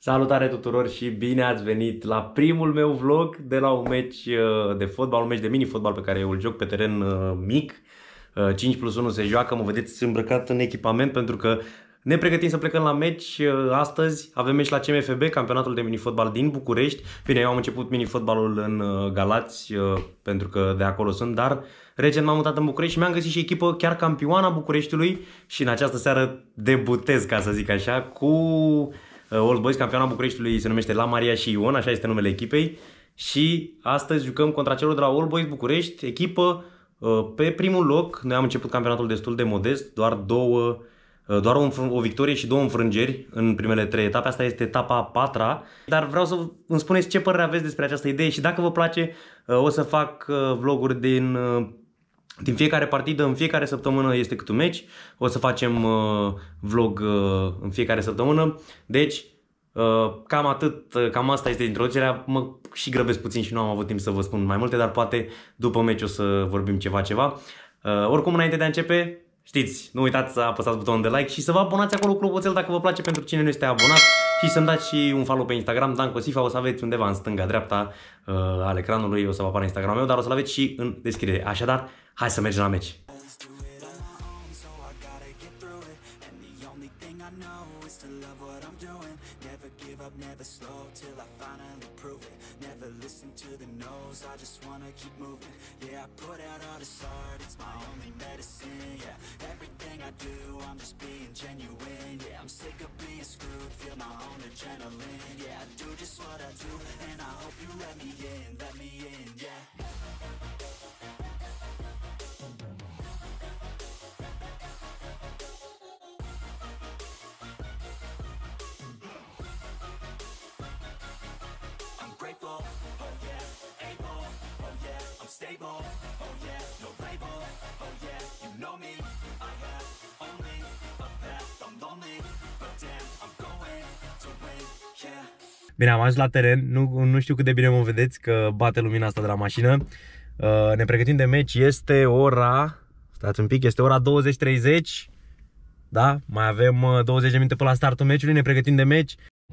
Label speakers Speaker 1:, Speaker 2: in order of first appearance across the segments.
Speaker 1: Salutare tuturor și bine ați venit la primul meu vlog de la un meci de fotbal, un meci de mini-fotbal pe care eu îl joc pe teren mic. 5+1 se joacă, mă vedeți îmbrăcat în echipament pentru că ne pregătim să plecăm la meci. Astăzi avem meci la CMFB, campionatul de mini-fotbal din București. Bine, eu am început mini-fotbalul în Galați pentru că de acolo sunt, dar recent m-am mutat în București și mi-am găsit și echipă chiar campioana Bucureștiului și în această seară debutez, ca să zic așa, cu Old Boys. Campioana Bucureștiului se numește La Maria și Ion, așa este numele echipei. Și astăzi jucăm contra celor de la Old Boys București, echipă pe primul loc. Noi am început campionatul destul de modest, doar o victorie și 2 înfrângeri în primele 3 etape. Asta este etapa a 4-a. Dar vreau să îmi spuneți ce părere aveți despre această idee și dacă vă place o să fac vloguri din fiecare partidă. În fiecare săptămână este câte un meci. O să facem vlog în fiecare săptămână. Deci cam atât, cam asta este introducerea. Mă și grăbesc puțin și nu am avut timp să vă spun mai multe, dar poate după meci o să vorbim ceva. Oricum, înainte de a începe, știți, nu uitați să apăsați butonul de like și să vă abonați acolo cu clopoțel dacă vă place, pentru cine nu este abonat, și să-mi dați și un follow pe Instagram, Dan Cosifa. O să aveți undeva în stânga-dreapta al ecranului, o să vă apară Instagramul meu, dar o să-l aveți și în descriere. Așadar, hai să mergem la meci.
Speaker 2: Never slow till I finally prove it. Never listen to the no's, I just wanna keep moving. Yeah, I put out all this art, it's my only medicine. Yeah, everything I do, I'm just being genuine. Yeah, I'm sick of being screwed, feel my own adrenaline. Yeah, I do just what I do, and I hope you let me in, yeah. Stable, oh yeah, no label, oh yeah, you know me. I have only a path, I'm lonely, but damn, I'm going to win, yeah.
Speaker 1: Bine, am ajuns la teren, nu știu cât de bine mă vedeți că bate lumina asta de la mașină. Ne pregătim de meci, este ora, stați un pic, este ora 20:30. Da? Mai avem 20 de minute până la startul meciului, ne pregătim de meci.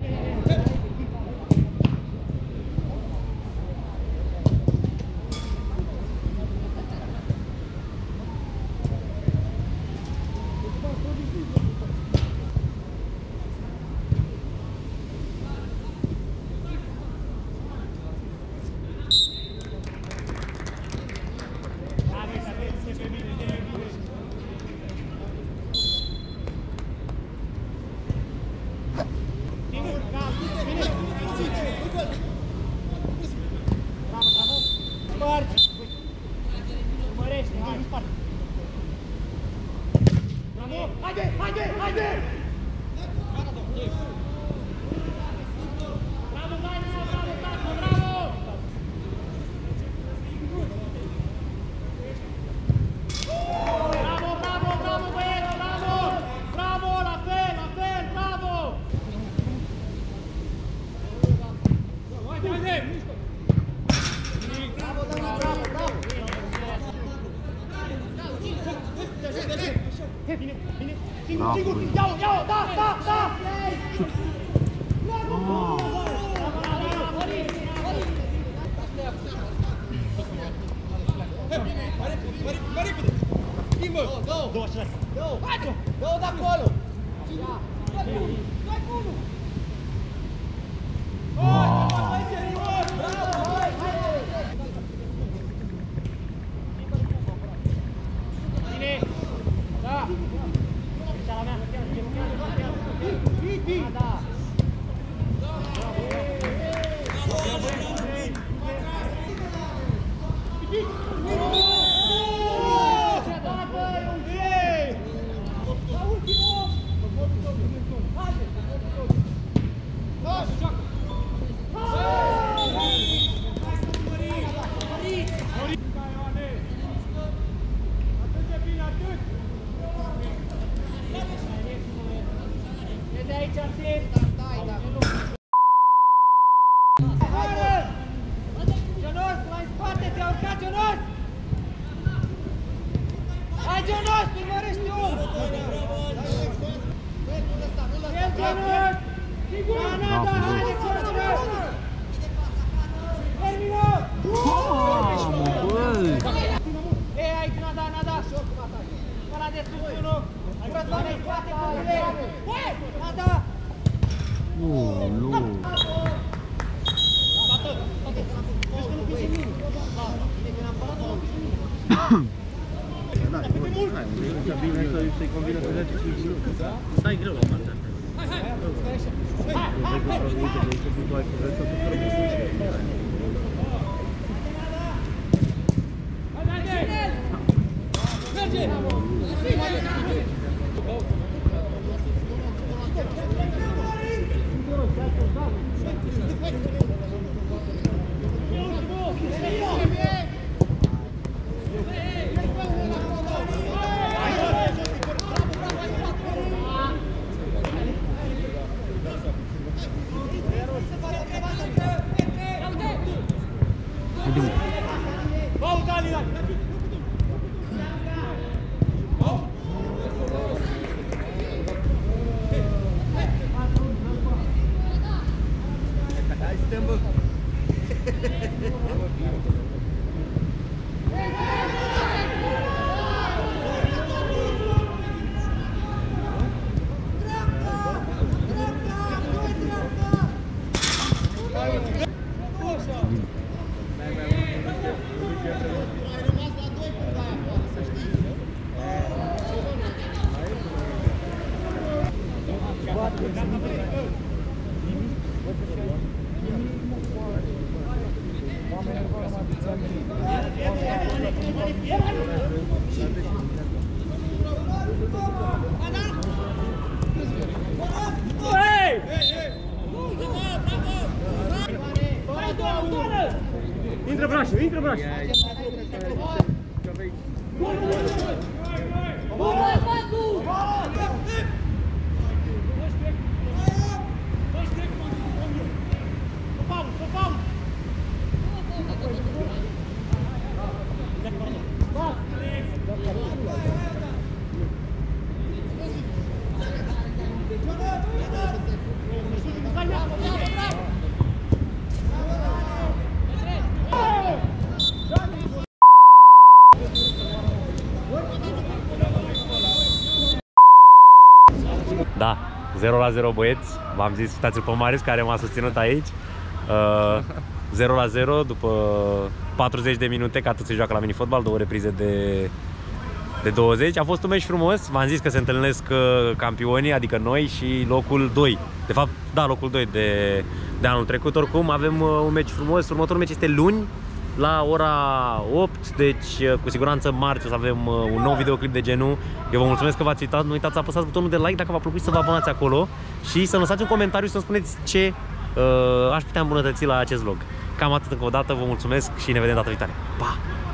Speaker 3: Dă-o de acolo! Bine! Da! La mea! Da!
Speaker 4: Să-i convine să dea 5 minute. Stai greu la partea asta. Uite, de aici tu ai progresat să Intră brașul, intră brașul!
Speaker 1: Da, 0-0 băieți, v-am zis, uitați-l pe Marius care m-a susținut aici. 0-0 după 40 de minute, că atât se joacă la minifotbal, 2 reprize de 20. A fost un meci frumos, v-am zis că se întâlnesc campionii, adică noi și locul 2. De fapt, da, locul 2 de anul trecut. Oricum, avem un meci frumos, următorul meci este luni la ora 8, deci cu siguranță marți o să avem un nou videoclip de genul. Eu vă mulțumesc că v-ați uitat, nu uitați să apăsați butonul de like dacă v-a plăcut, să vă abonați acolo și să lăsați un comentariu să-mi spuneți ce aș putea îmbunătăți la acest vlog. Cam atât încă o dată, vă mulțumesc și ne vedem data viitoare. Pa!